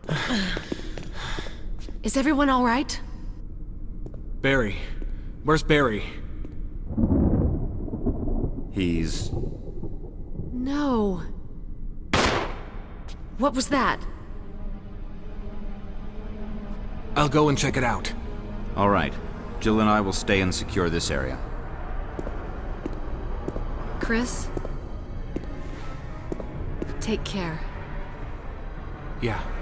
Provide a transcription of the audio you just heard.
Is everyone all right? Barry. Where's Barry? He's... No. What was that? I'll go and check it out. All right. Jill and I will stay and secure this area. Chris? Take care. Yeah.